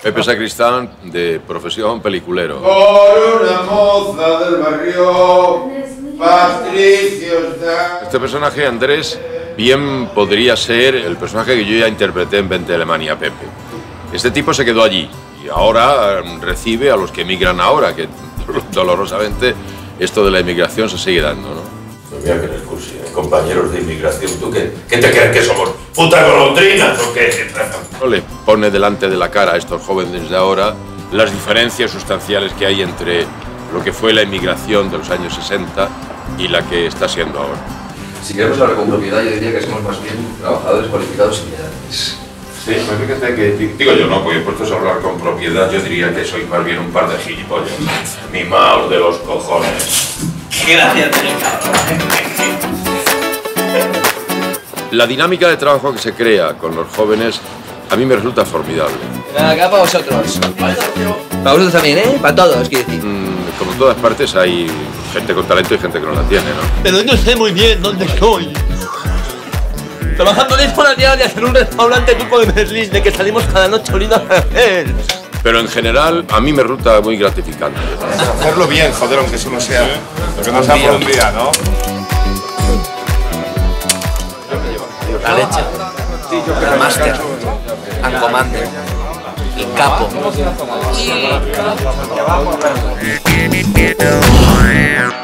Pepe Sacristán, de profesión peliculero. Por una moza del barrio, Patricios. Este personaje, Andrés, bien podría ser el personaje que yo ya interpreté en Vente a Alemania, Pepe. Este tipo se quedó allí y ahora recibe a los que emigran ahora, que dolorosamente esto de la inmigración se sigue dando, ¿no? Pues mira que en el curso, compañeros de inmigración, ¿tú qué te crees que somos? ¿Puta golondrinas o qué? Le pone delante de la cara a estos jóvenes de ahora las diferencias sustanciales que hay entre lo que fue la inmigración de los años 60 y la que está siendo ahora. Si queremos hablar con propiedad, yo diría que somos más bien trabajadores cualificados inmigrantes. Sí, pues fíjate que, digo yo no, porque puestos a hablar con propiedad, yo diría que sois más bien un par de gilipollas. Mimaos de los cojones. Gracias, La dinámica de trabajo que se crea con los jóvenes a mí me resulta formidable. Acá para vosotros. Para vosotros también, ¿eh? Para todos, quiero decir. Como en todas partes hay gente con talento y gente que no la tiene, ¿no? Pero no sé muy bien dónde estoy. Trabajando 10 horas diarias en un restaurante tipo de Berlín, de que salimos cada noche oliendo a él. Pero en general a mí me resulta muy gratificante. Hacerlo bien, joder, aunque eso no sea lo que no sea por un día, ¿no? La leche. El máster. And commander. Y capo.